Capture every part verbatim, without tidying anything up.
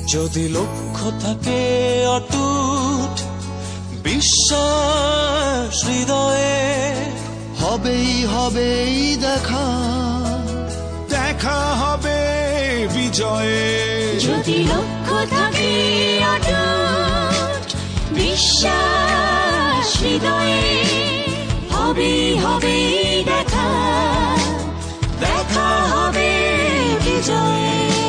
যদি লক্ষ্য থাকে অটুট বিশ্বাস হৃদয়ে, হবেই হবেই দেখা, দেখা হবে বিজয়ে। যদি লক্ষ্য থাকে অটুট বিশ্বাস হৃদয়ে, হবেই হবেই দেখা, দেখা হবে বিজয়ে।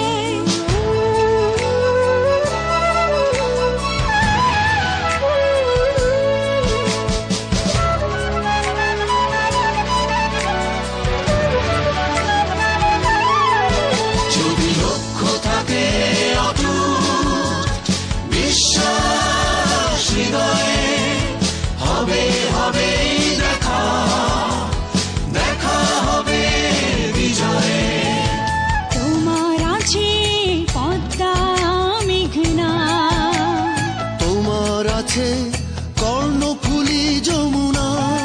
কর্ণফুলি যমুনা,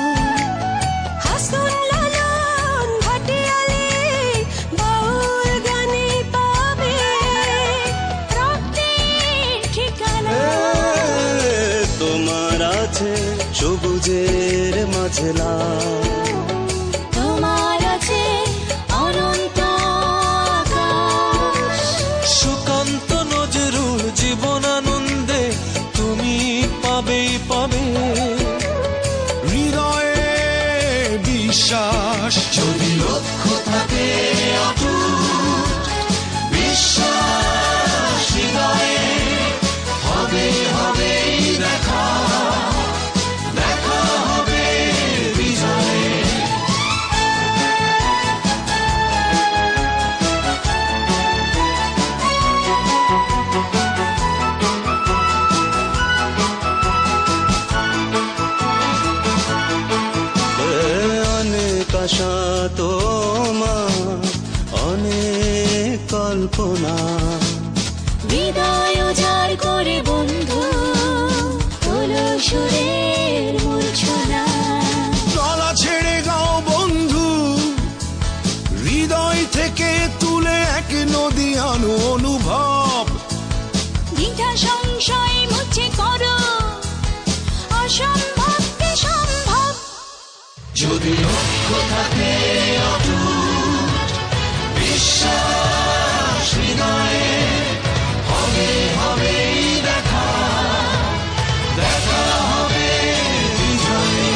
হাসন লালন ভাটিয়ালি বাউল গানে পাবে রক্তের ঠিকানা। তোমার আছে সবুজের মাঝে লাল, তোমার আছে অনন্ত আকাশ। সুকান্ত নজরুল জীবনানন্দে তুমি পাবেই পাবে হৃদয়ে বিশ্বাস। যদি লক্ষ্য থাকে অটুট বিশ্বাস হৃদয়ে, হবে হবেই দেখা, দেখা হবে বিজয়ে। অনেক আশা তোমার, অনেক কল্পনা, হৃদয় উজাড় করে বন্ধু তোলো সুরের মূর্ছনা। গলা ছেড়ে গাও বন্ধু, হৃদয় থেকে তুলে এক নদী আনো অনুভব। দ্বিধা সংশয় মুছে করো অসম্ভবকে সম্ভব। যদি লক্ষ্য থাকে অটুট বিশ্বাস হৃদয়ে, হবে হবেই দেখা, দেখা হবে বিজয়ে।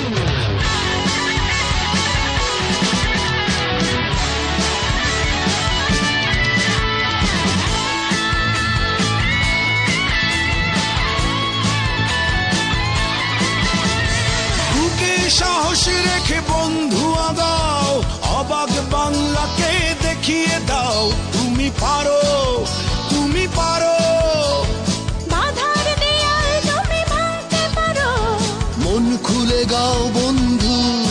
বুকে সাহস রেখে বন্ধু আগাও, অবাক বাংলাকে দেখিয়ে দাও তুমি পারো, তুমি পারো। বাধার দেয়াল তুমি ভাঙতে পারো। মন খুলে গাও বন্ধু,